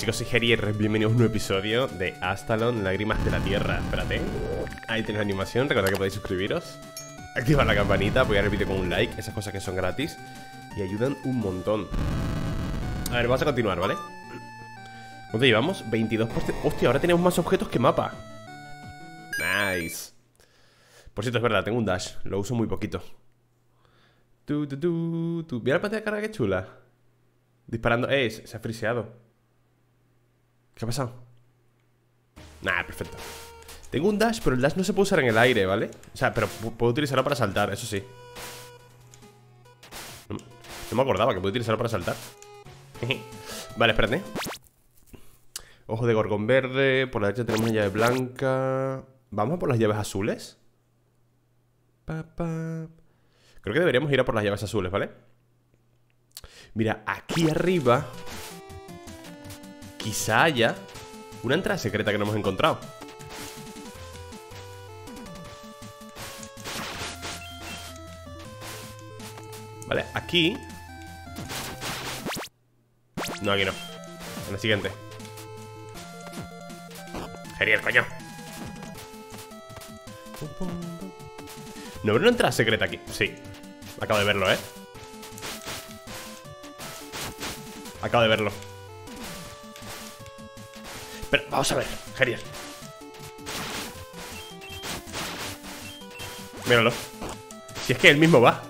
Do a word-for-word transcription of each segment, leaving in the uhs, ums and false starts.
chicos, soy Gerier, bienvenidos a un nuevo episodio de Astalon, Lágrimas de la Tierra. Espérate, ahí tenéis la animación, recordad que podéis suscribiros, activar la campanita, apoyar el vídeo con un like, esas cosas que son gratis y ayudan un montón. A ver, vamos a continuar, ¿vale? ¿Cuánto llevamos? veintidós por ciento. Hostia, ahora tenemos más objetos que mapa. Nice. Por cierto, es verdad, tengo un dash, lo uso muy poquito. Tu, tu, tu, tu. Mira la pantalla de carga, que chula. Disparando, eh, se ha friseado. ¿Qué ha pasado? Nah, perfecto. Tengo un dash, pero el dash no se puede usar en el aire, ¿vale? O sea, pero puedo utilizarlo para saltar, eso sí. No, no me acordaba que puedo utilizarlo para saltar. Vale, espérate. Ojo de gorgón verde. Por la derecha tenemos una llave blanca. ¿Vamos a por las llaves azules? Pa, pa. Creo que deberíamos ir a por las llaves azules, ¿vale? Mira, aquí arriba quizá haya una entrada secreta que no hemos encontrado. Vale, aquí. No, aquí no. En la siguiente. Genial, coño. No habrá una entrada secreta aquí. Sí, acabo de verlo, ¿eh? Acabo de verlo. Pero, vamos a ver, genial. Míralo. Si es que él mismo va.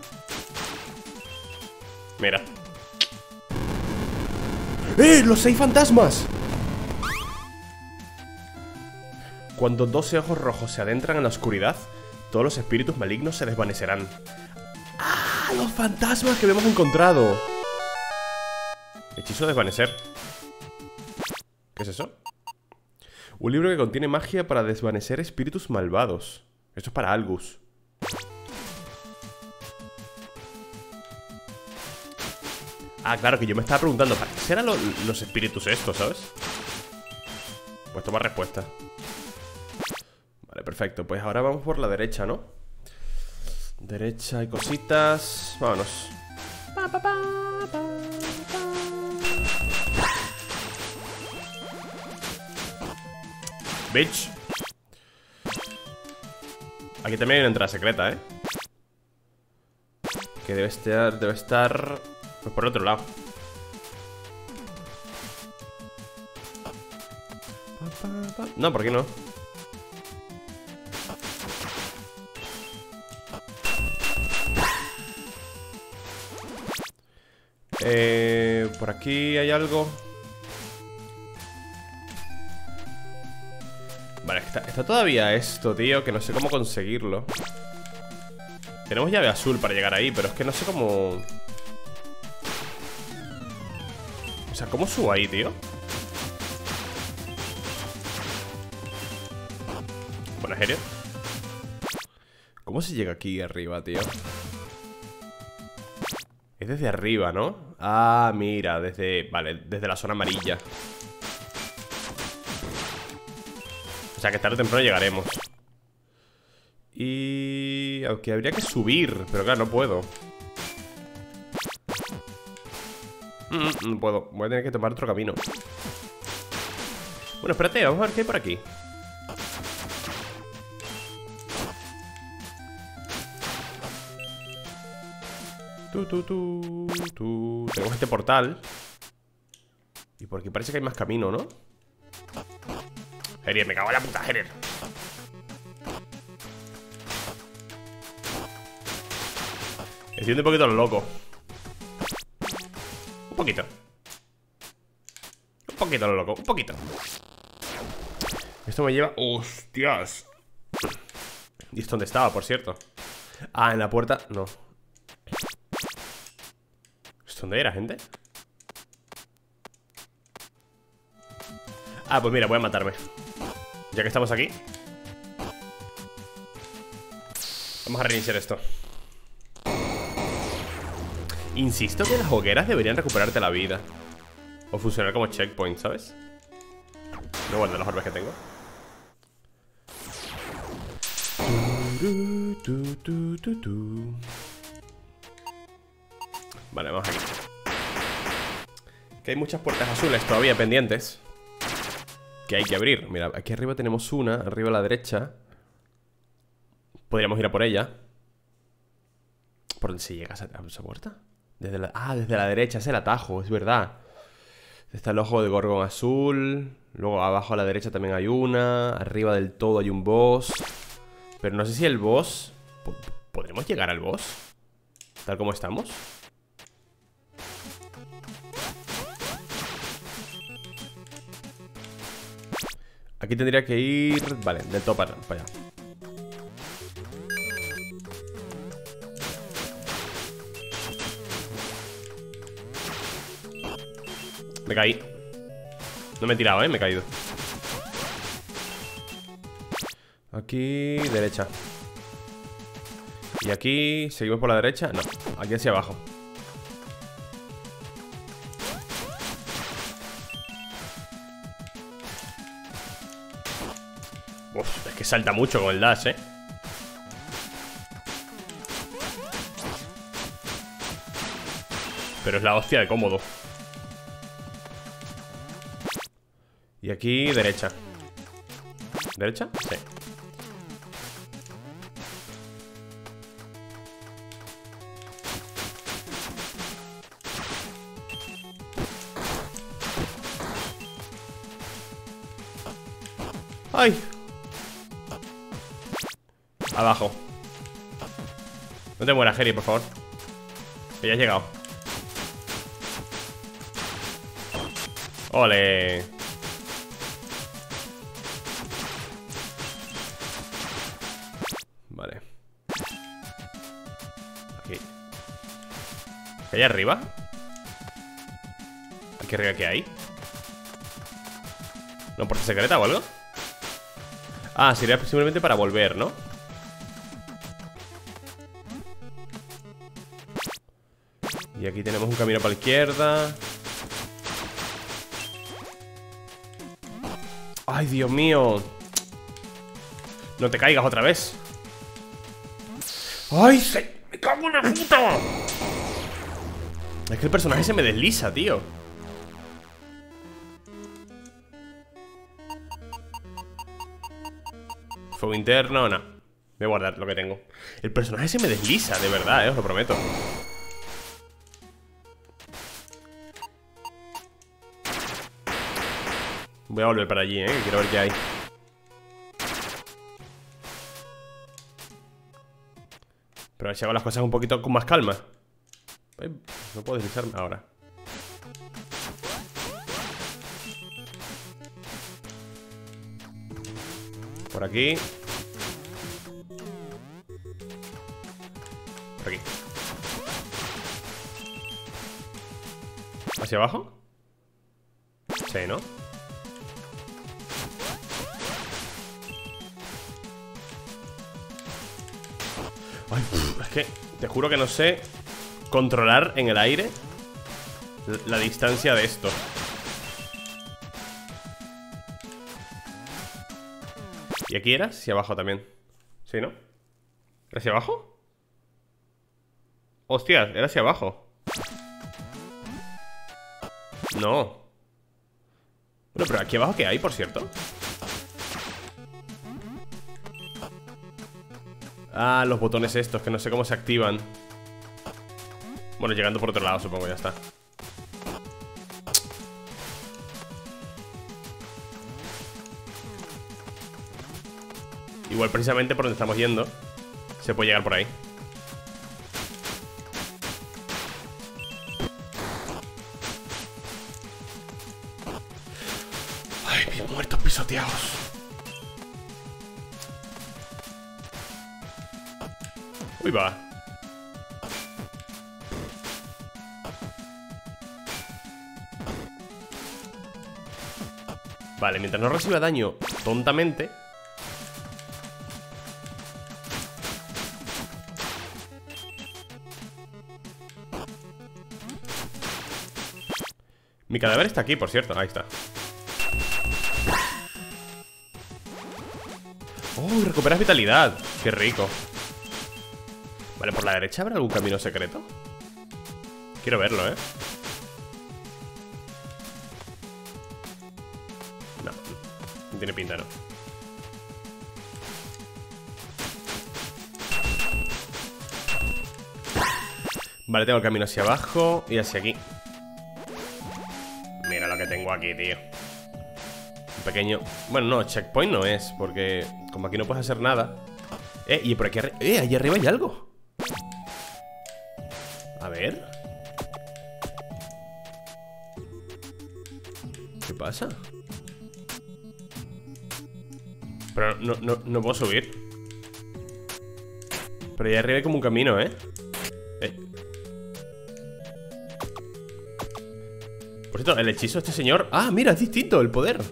Mira. ¡Eh! ¡Los seis fantasmas! Cuando doce ojos rojos se adentran en la oscuridad, todos los espíritus malignos se desvanecerán. ¡Ah! ¡Los fantasmas que hemos encontrado! Hechizo desvanecer. ¿Qué es eso? Un libro que contiene magia para desvanecer espíritus malvados. Esto es para Algus. Ah, claro, que yo me estaba preguntando ¿para qué serán lo, los espíritus estos, sabes? Pues toma respuesta. Vale, perfecto. Pues ahora vamos por la derecha, ¿no? Derecha hay cositas. Vámonos. Pa, pa, pa, pa, pa. Bitch. Aquí también hay una entrada secreta, ¿eh? Que debe estar, debe estar pues por el otro lado. No, ¿por qué no? Eh, por aquí hay algo. Vale, está, está todavía esto, tío, que no sé cómo conseguirlo. Tenemos llave azul para llegar ahí, pero es que no sé cómo... O sea, ¿cómo subo ahí, tío? Buena, Gerier. ¿Cómo se llega aquí arriba, tío? Es desde arriba, ¿no? Ah, mira, desde... Vale, desde la zona amarilla. O sea que tarde o temprano llegaremos. Y... Aunque habría que subir. Pero claro, no puedo. mm, No puedo, voy a tener que tomar otro camino. Bueno, espérate, vamos a ver qué hay por aquí. Tu, tu, tu, tu. Tenemos este portal. Y por aquí parece que hay más camino, ¿no? Gerier, me cago en la puta, Gerier. Estoy un poquito lo loco. Un poquito. Un poquito lo loco, un poquito. Esto me lleva... ¡Hostias! ¿Y esto dónde estaba, por cierto? Ah, en la puerta... No. ¿Esto dónde era, gente? Ah, pues mira, voy a matarme. Ya que estamos aquí, vamos a reiniciar esto. Insisto que las hogueras deberían recuperarte la vida o funcionar como checkpoint, ¿sabes? No guardo los orbes que tengo. Vale, vamos aquí. Que hay muchas puertas azules todavía pendientes que hay que abrir. Mira, aquí arriba tenemos una, arriba a la derecha. Podríamos ir a por ella. ¿Por dónde se llega a esa, a esa puerta? Desde la, ah, desde la derecha, es el atajo, es verdad. Está el ojo de Gorgón azul. Luego abajo a la derecha también hay una. Arriba del todo hay un boss. Pero no sé si el boss... ¿Podremos llegar al boss? Tal como estamos. Aquí tendría que ir... Vale, del todo para, para allá. Me caí. No me he tirado, ¿eh? Me he caído. Aquí, derecha. Y aquí, ¿seguimos por la derecha? No, aquí hacia abajo. Uf, es que salta mucho con el dash, ¿eh? Pero es la hostia de cómodo. Y aquí, derecha. ¿Derecha? Sí. ¡Ay! Abajo. No te mueras, Jerry, por favor. Que ya has llegado. ¡Ole! Vale. Aquí. ¿Qué hay arriba? ¿Aquí arriba qué hay? ¿No puerta secreta o algo? Ah, sería simplemente para volver, ¿no? Y aquí tenemos un camino para la izquierda. ¡Ay, Dios mío! No te caigas otra vez. ¡Ay, se... ¡Me cago en la puta! Es que el personaje se me desliza, tío. Fuego interno, no. Voy a guardar lo que tengo. El personaje se me desliza, de verdad, eh, os lo prometo. Voy a volver para allí, eh, que quiero ver qué hay. Pero a ver si hago las cosas un poquito con más calma. Ay, no puedo deslizarme ahora. Por aquí. Por aquí. ¿Hacia abajo? Sí, ¿no? Ay, es que te juro que no sé controlar en el aire la distancia de esto. ¿Y aquí era? Hacia abajo también. ¿Sí, no? ¿Era hacia abajo? Hostias, era hacia abajo. No. Bueno, pero aquí abajo ¿qué hay, por cierto? Ah, los botones estos, que no sé cómo se activan. Bueno, llegando por otro lado, supongo, ya está. Igual precisamente por donde estamos yendo se puede llegar por ahí. Ay, mis muertos pisoteados. Uy, va. Vale, mientras no reciba daño tontamente. Mi cadáver está aquí, por cierto. Ahí está. Oh, recuperas vitalidad. Qué rico. Vale, ¿por la derecha habrá algún camino secreto? Quiero verlo, ¿eh? tiene pinta, ¿no? Vale, tengo el camino hacia abajo y hacia aquí. Mira lo que tengo aquí, tío. Un pequeño... Bueno, no, checkpoint no es, porque como aquí no puedes hacer nada. Eh, y por aquí arriba... Eh, allí arriba hay algo. A ver. ¿Qué pasa? Pero no, no, no puedo subir. Pero allá arriba hay como un camino, ¿eh? Eh. Por cierto, el hechizo de este señor... Ah, mira, es distinto el poder.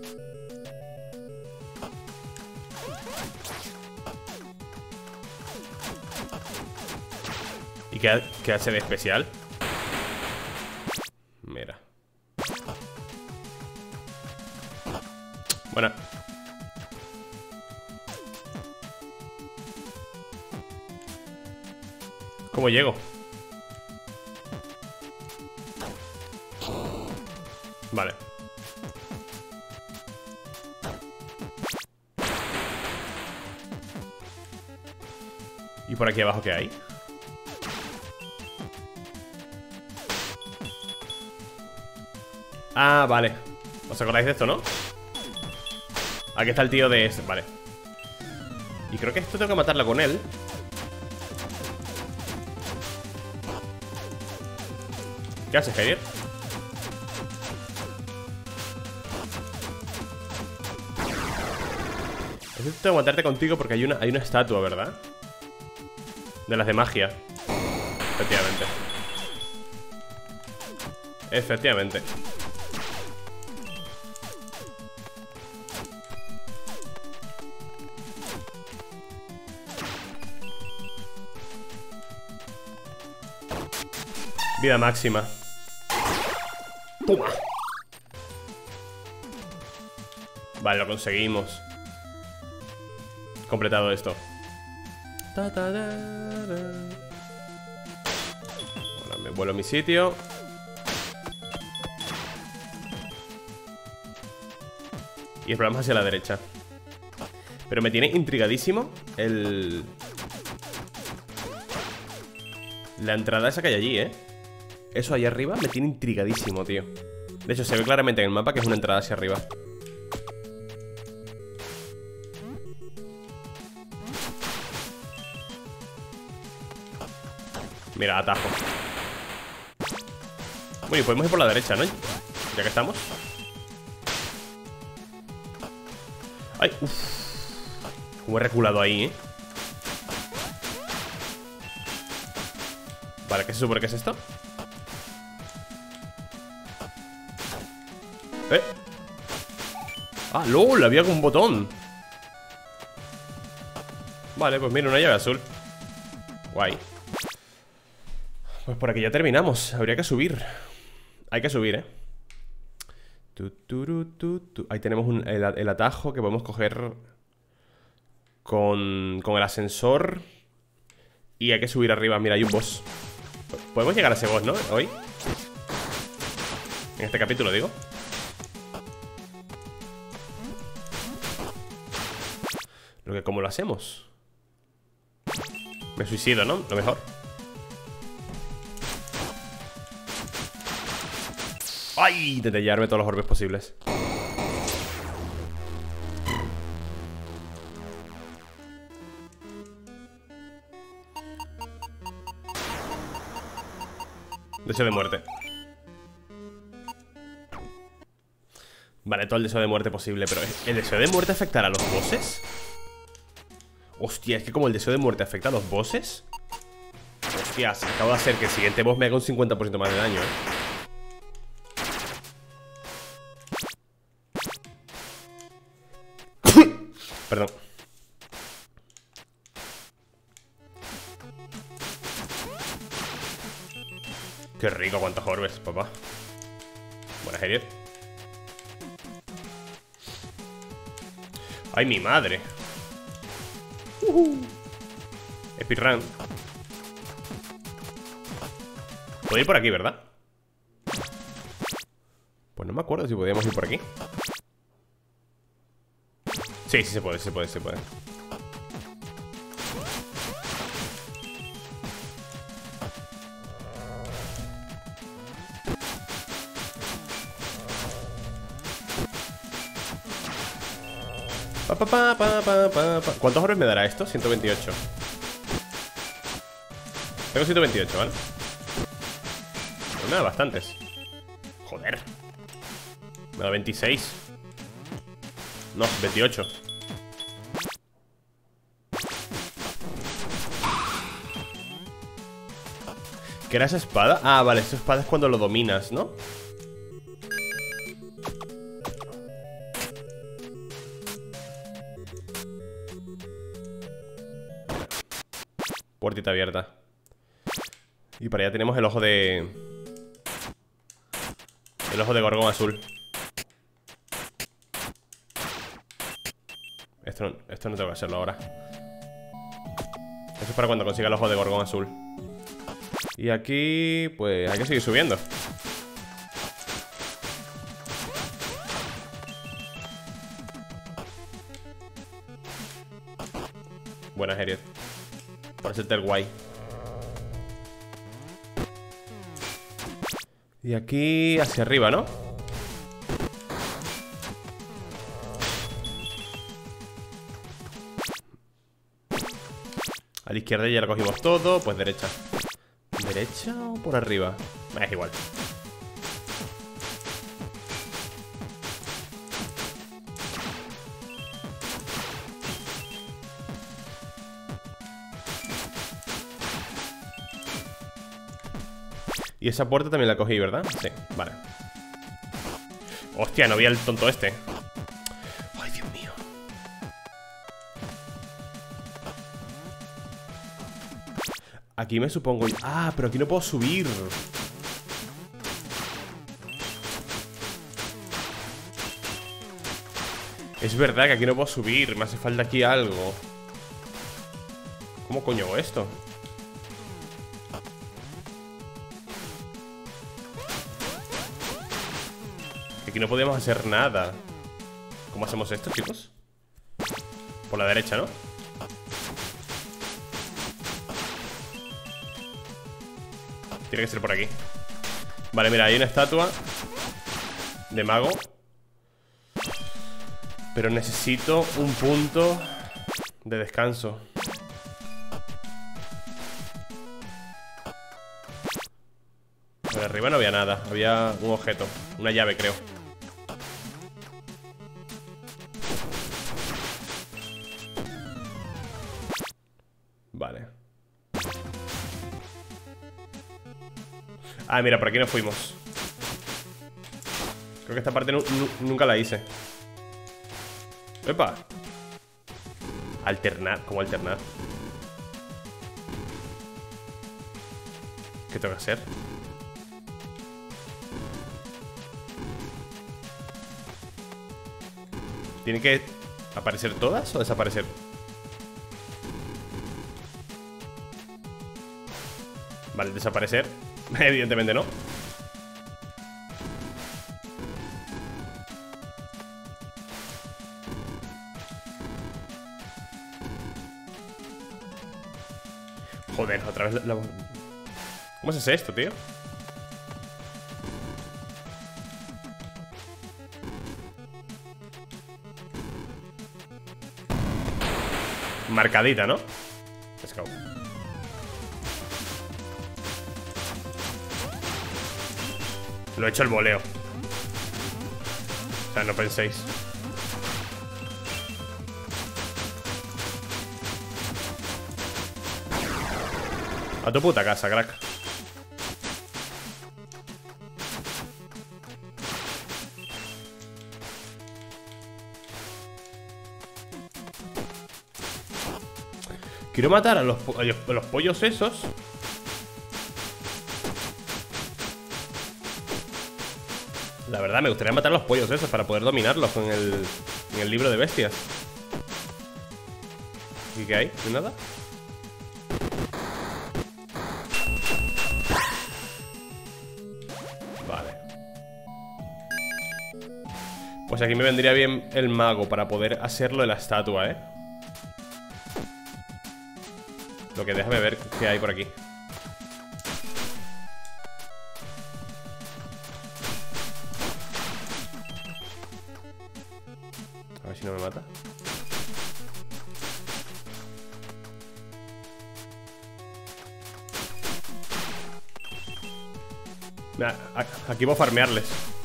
¿Y qué, qué hace de especial? Mira. Bueno. ¿Cómo llego? Vale. ¿Y por aquí abajo qué hay? Ah, vale. ¿Os acordáis de esto, no? Aquí está el tío de este, vale. Y creo que esto tengo que matarla con él. ¿Qué haces, Javier? Tengo que matarte contigo porque hay una, hay una estatua, ¿verdad? De las de magia. Efectivamente. Efectivamente. Vida máxima. Toma. Vale, lo conseguimos. Completado esto. Ahora me vuelvo a mi sitio. Y exploramos hacia la derecha. Pero me tiene intrigadísimo el... La entrada esa que hay allí, ¿eh? Eso ahí arriba me tiene intrigadísimo, tío. De hecho, se ve claramente en el mapa que es una entrada hacia arriba. Mira, atajo. Bueno, y podemos ir por la derecha, ¿no? Ya que estamos. Ay, uff. Como he reculado ahí, ¿eh? Vale, ¿qué se supone que es esto? ¿Eh? Ah, lol, había un botón. Vale, pues mira, una llave azul. Guay. Pues por aquí ya terminamos. Habría que subir. Hay que subir, ¿eh? Tu, tu, tu, tu. Ahí tenemos un, el, el atajo que podemos coger con, con el ascensor. Y hay que subir arriba. Mira, hay un boss. Podemos llegar a ese boss, ¿no? Hoy. En este capítulo, digo. Lo que, ¿cómo lo hacemos? Me suicido, ¿no? Lo mejor. ¡Ay! Intenté llevarme todos los orbes posibles. Deseo de muerte. Vale, todo el deseo de muerte posible. Pero ¿el deseo de muerte afectará a los bosses? Hostia, es que como el deseo de muerte afecta a los bosses. Hostias, acabo de hacer que el siguiente boss me haga un cincuenta por ciento más de daño, ¿eh? Perdón. Qué rico, cuántos orbes, papá. Buena, Harriet. Ay, mi madre. uh-huh. Speedrun. Puedo ir por aquí, ¿verdad? Pues no me acuerdo si podíamos ir por aquí. Sí, sí se puede, sí se puede, sí se puede. Pa, pa, pa, pa, pa, pa, pa. ¿Cuántos oros me dará esto? ciento veintiocho. Tengo ciento veintiocho, ¿vale? Pues nada, bastantes. Joder. Me da veintiséis. No, veintiocho. ¿Qué era esa espada? Ah, vale, esa espada es cuando lo dominas, ¿no? Puertita abierta. Y para allá tenemos el ojo de... El ojo de Gorgón azul. Esto no, esto no tengo que hacerlo ahora. Eso es para cuando consiga el ojo de Gorgón azul. Y aquí, pues hay que seguir subiendo. Buenas, Heriot. Para hacerte el guay. Y aquí hacia arriba, ¿no? A la izquierda ya lo cogimos todo. Pues derecha. ¿Derecha o por arriba? Es igual. Y esa puerta también la cogí, ¿verdad? Sí, vale. Hostia, no vi al tonto este. Ay, Dios mío. Aquí me supongo... Ah, pero aquí no puedo subir. Es verdad que aquí no puedo subir. Me hace falta aquí algo. ¿Cómo coño hago esto? Aquí no podemos hacer nada. ¿Cómo hacemos esto, chicos? Por la derecha, ¿no? Tiene que ser por aquí. Vale, mira, hay una estatua de mago. Pero necesito un punto de descanso. Por arriba no había nada. Había un objeto, una llave, creo. Vale. Ah, mira, por aquí nos fuimos. Creo que esta parte nu nu nunca la hice. ¡Epa! Alternar, ¿cómo alternar? ¿Qué tengo que hacer? ¿Tienen que aparecer todas o desaparecer? Vale, desaparecer. Evidentemente no. Joder, otra vez la... ¿Cómo se hace esto, tío? Marcadita, ¿no? Let's go. Lo he hecho el voleo. O sea, no penséis. A tu puta casa, crack. Quiero matar a los, a los, a los pollos esos. La verdad, me gustaría matar a los pollos esos para poder dominarlos con el, en el libro de bestias. ¿Y qué hay? ¿No hay nada? Pues aquí me vendría bien el mago para poder hacerlo de la estatua, ¿eh? Lo que déjame ver qué hay por aquí. A ver si no me mata. Mira, aquí voy a farmearles.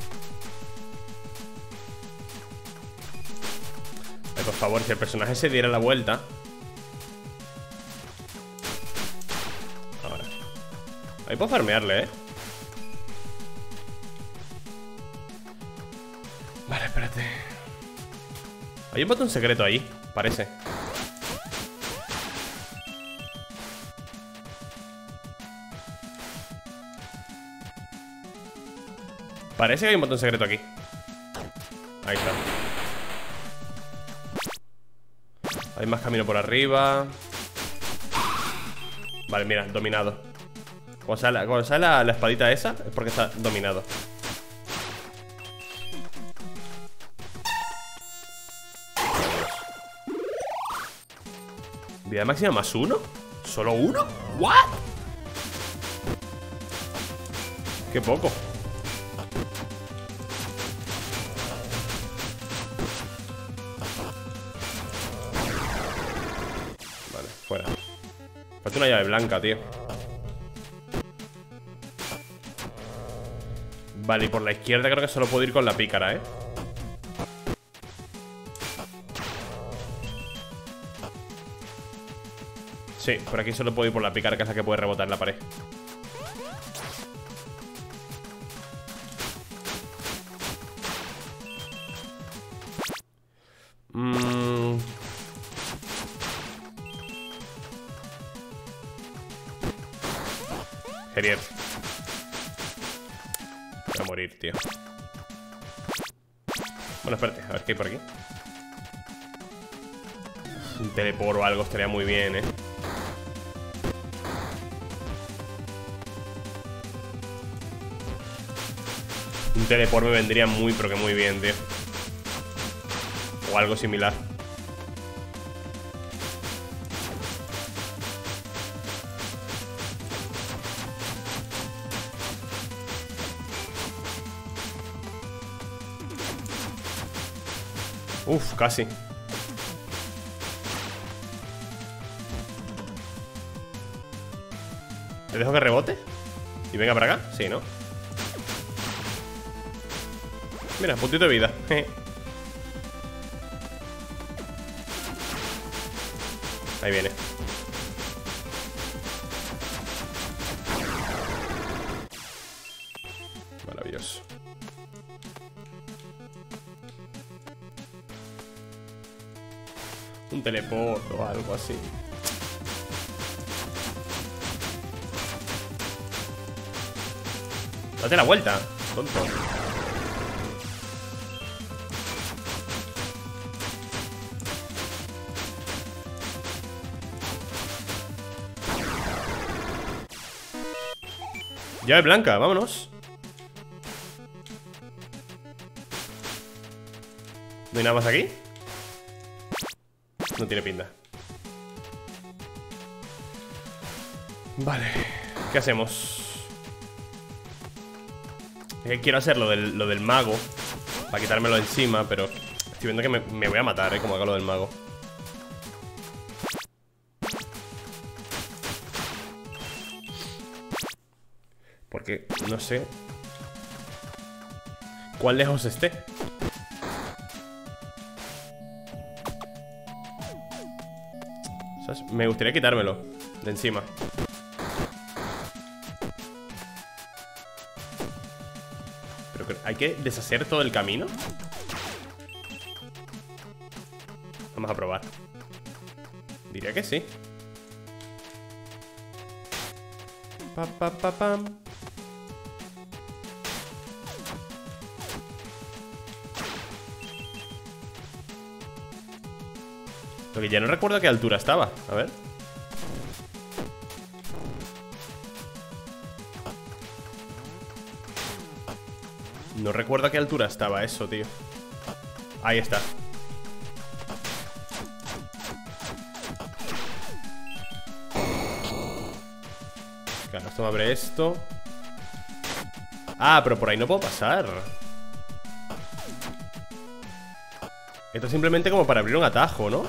Ay, por favor, si el personaje se diera la vuelta. Ahora. Ahí puedo farmearle, ¿eh? Vale, espérate. Hay un botón secreto ahí, parece. Parece que hay un botón secreto aquí. Ahí está. Hay más camino por arriba. Vale, mira, dominado. Cuando sale, cuando sale la, la espadita esa, es porque está dominado. Vida máxima más uno. ¿Solo uno? ¿What? Qué poco. Vale, fuera. Falta una llave blanca, tío. Vale, y por la izquierda creo que solo puedo ir con la pícara, ¿eh? Sí, por aquí solo puedo ir por la pícara, que es la que puede rebotar en la pared. Mmm... Gerier. Voy a morir, tío. Bueno, espérate, a ver qué hay por aquí. Un teleport o algo estaría muy bien, eh. Un teleport me vendría muy, pero que muy bien, tío. O algo similar. Uf, casi. ¿Le dejo que rebote? ¿Y venga para acá? Sí, ¿no? Mira, puntito de vida. Ahí viene. Maravilloso. Un teleport o algo así. Date la vuelta, tonto. Llave blanca, vámonos. ¿No hay nada más aquí? No tiene pinta. Vale, ¿qué hacemos? Es que quiero hacer lo del, lo del mago para quitármelo de encima, pero estoy viendo que me, me voy a matar, ¿eh? Como haga lo del mago. Porque no sé cuán lejos esté. ¿Sabes? Me gustaría quitármelo de encima. Pero hay que deshacer todo el camino. Vamos a probar. Diría que sí. Pa, pa, pa, pam. Lo que ya no recuerdo a qué altura estaba. A ver. No recuerdo a qué altura estaba eso, tío. Ahí está. Claro, esto me abre esto. Ah, pero por ahí no puedo pasar. Esto es simplemente como para abrir un atajo, ¿no?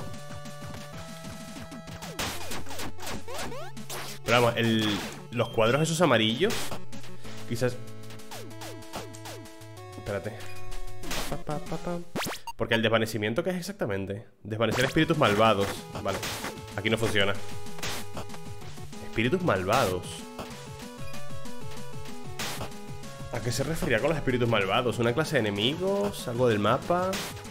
Pero vamos, el, los cuadros esos amarillos quizás... Espérate. Pa, pa, pa, pa. Porque el desvanecimiento, ¿qué es exactamente? Desvanecer espíritus malvados. Vale, aquí no funciona. Espíritus malvados. ¿A qué se refería con los espíritus malvados? ¿Una clase de enemigos? ¿Algo del mapa?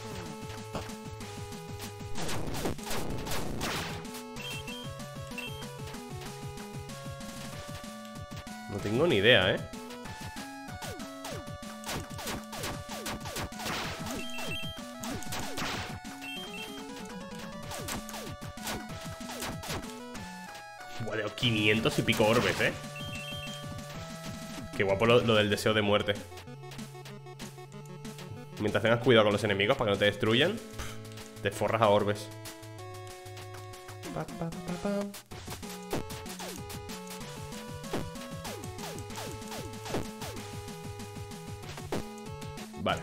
No tengo ni idea, ¿eh? Bueno, quinientos y pico orbes, ¿eh? Qué guapo lo, lo del deseo de muerte. Mientras tengas cuidado con los enemigos para que no te destruyan, te forras a orbes. Pa, pa, pa, pa. Vale.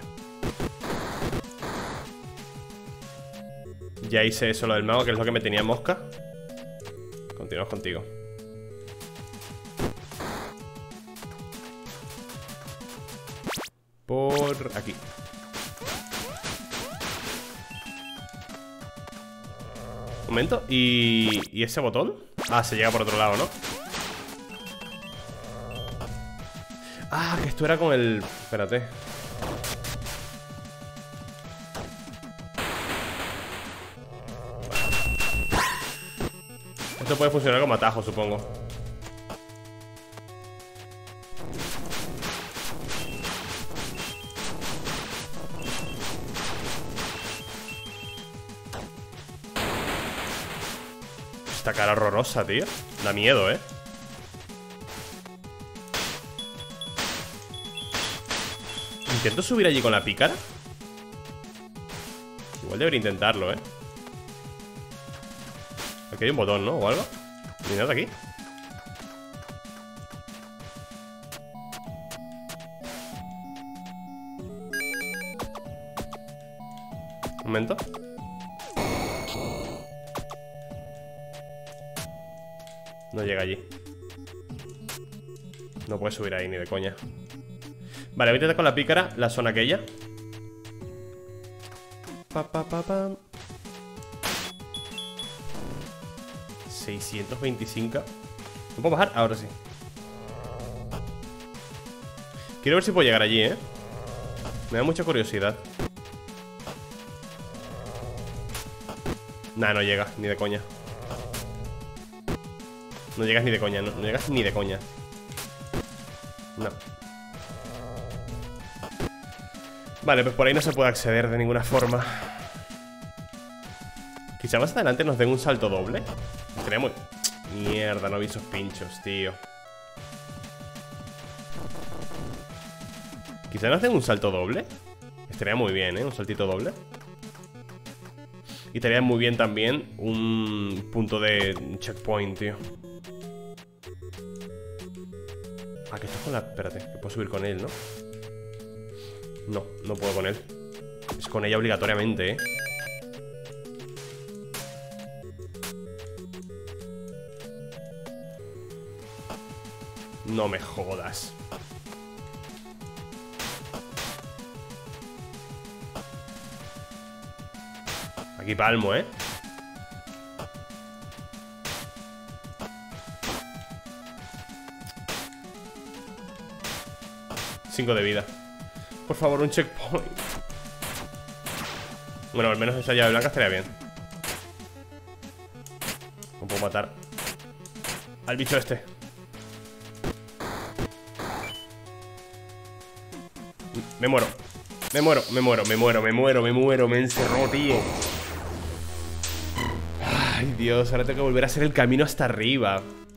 Ya hice eso lo del mago, que es lo que me tenía mosca. Continuamos contigo. Por aquí. Un momento. ¿Y, ¿Y ese botón? Ah, se llega por otro lado, ¿no? Ah, que esto era con el... Espérate. Esto puede funcionar como atajo, supongo. Esta cara horrorosa, tío. Da miedo, ¿eh? Intento subir allí con la pícara. Igual debería intentarlo, ¿eh? Aquí hay un botón, ¿no? O algo. Ni nada aquí. Un momento. No llega allí. No puede subir ahí ni de coña. Vale, voy a intentar con la pícara la zona aquella. Pa, pa, pa, pa. seiscientos veinticinco. ¿No puedo bajar? Ahora sí. Quiero ver si puedo llegar allí, ¿eh? Me da mucha curiosidad. Nah, no llega, ni de coña. No llegas ni de coña, no, no llegas ni de coña. No. Vale, pues por ahí no se puede acceder de ninguna forma. Quizá más adelante nos den un salto doble. Sería muy... Mierda, no vi esos pinchos, tío. Quizá nos den un salto doble. Estaría muy bien, ¿eh? Un saltito doble. Y estaría muy bien también un punto de checkpoint, tío. Ah, que esto es con la... Espérate, que puedo subir con él, ¿no? No, no puedo con él. Es con ella obligatoriamente, ¿eh? No me jodas. Aquí palmo, ¿eh? Cinco de vida. Por favor, un checkpoint. Bueno, al menos esa llave blanca estaría bien. No puedo matar al bicho este. Me muero. Me muero, me muero, me muero, me muero, me muero. Me encerró, tío. Ay, Dios, ahora tengo que volver a hacer el camino hasta arriba.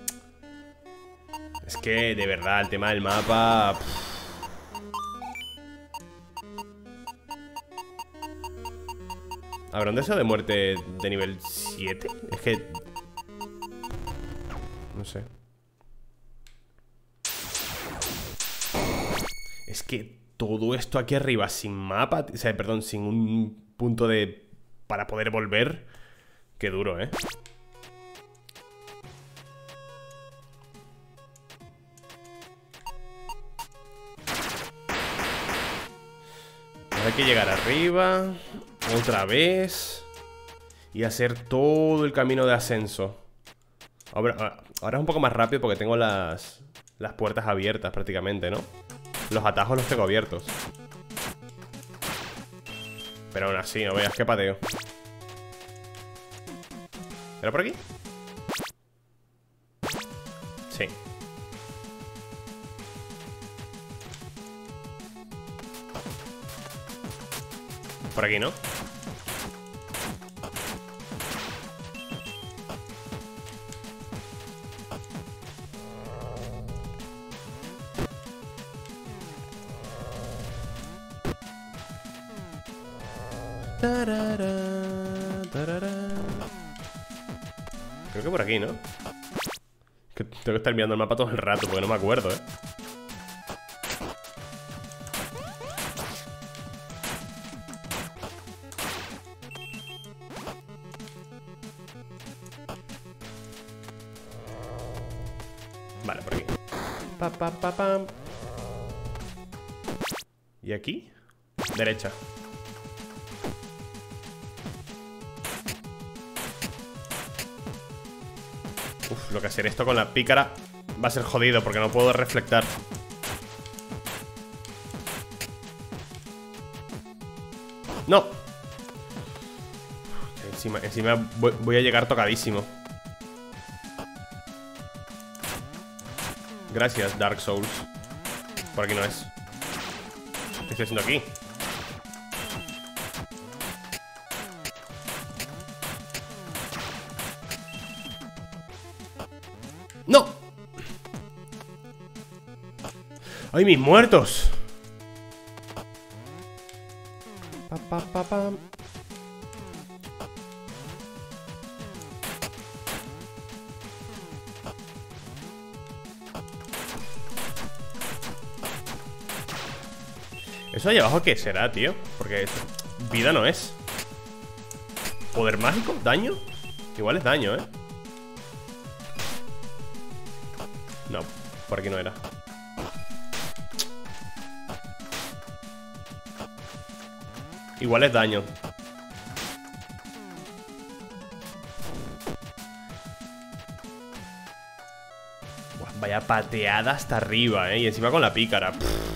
Es que, de verdad, el tema del mapa... ¿Habrá un deseo de muerte de nivel siete? Es que... no sé. Es que todo esto aquí arriba sin mapa, o sea, perdón, sin un punto de... para poder volver. Qué duro, ¿eh? Hay que llegar arriba otra vez y hacer todo el camino de ascenso. Ahora, ahora es un poco más rápido porque tengo las, las puertas abiertas prácticamente, ¿no? Los atajos los tengo abiertos. Pero aún así, no veas qué pateo. ¿Era por aquí? Sí. Por aquí, ¿no? Tarara, tarara. Creo que por aquí, ¿no? Que tengo que estar mirando el mapa todo el rato porque no me acuerdo, ¿eh? Vale, por aquí. Pa, pa, pa, pam. ¿Y aquí? Derecha. Uf, lo que hacer esto con la pícara va a ser jodido porque no puedo reflectar. ¡No! Encima, encima voy, voy a llegar tocadísimo. Gracias, Dark Souls. Por aquí no es. ¿Qué estoy haciendo aquí? ¡No! ¡Ay, mis muertos! Pa, pa, pa, pa. ¿Eso ahí abajo qué será, tío? Porque esto, vida no es. ¿Poder mágico? ¿Daño? Igual es daño, ¿eh? No, por aquí no era. Igual es daño. Buah, vaya pateada hasta arriba, ¿eh? Y encima con la pícara. Pff.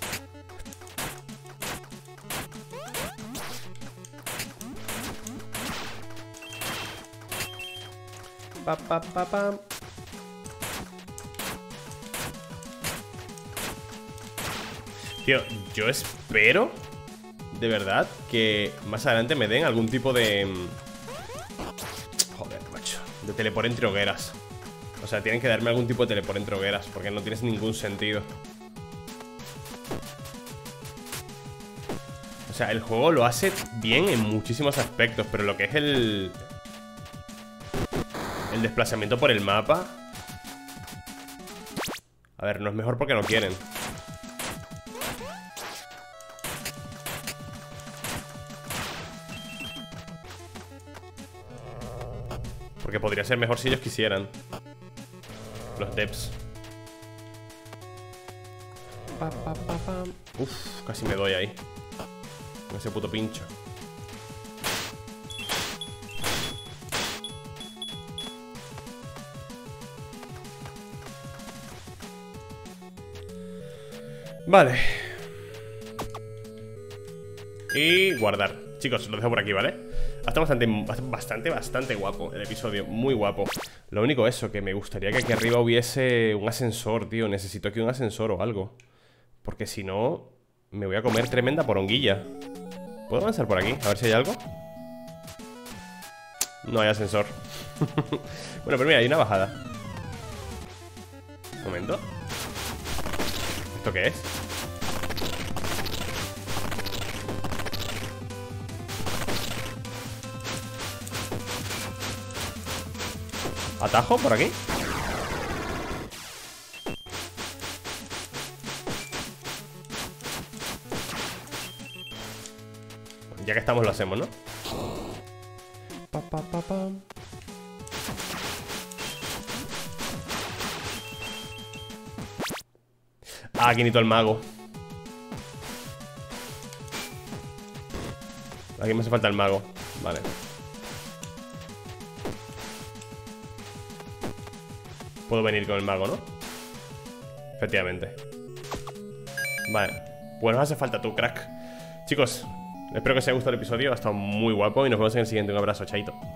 Pa, pa, pa, pa. Tío, yo espero de verdad que más adelante me den algún tipo de... Joder, macho. De teleport entre hogueras. O sea, tienen que darme algún tipo de teleport entre hogueras, porque no tiene ningún sentido. O sea, el juego lo hace bien en muchísimos aspectos, pero lo que es el... El desplazamiento por el mapa... A ver, no es mejor porque no quieren. Porque podría ser mejor si ellos quisieran. Los devs. Pa, pa, pa, pa. Uf, casi me doy ahí con ese puto pincho. Vale. Y guardar. Chicos, lo dejo por aquí, ¿vale? Está bastante, bastante, bastante guapo el episodio, muy guapo. Lo único eso, que me gustaría que aquí arriba hubiese un ascensor, tío. Necesito aquí un ascensor o algo. Porque si no, me voy a comer tremenda poronguilla. ¿Puedo avanzar por aquí? A ver si hay algo. No hay ascensor. Bueno, pero mira, hay una bajada. Un momento. ¿Esto qué es? Atajo por aquí. Ya que estamos lo hacemos, ¿no? Pa, pa, pa, pa. Ah, aquí necesito el mago. Aquí me hace falta el mago. Vale. Puedo venir con el mago, ¿no? Efectivamente. Vale. Pues nos hace falta tú, crack. Chicos, espero que os haya gustado el episodio. Ha estado muy guapo y nos vemos en el siguiente. Un abrazo, chaito.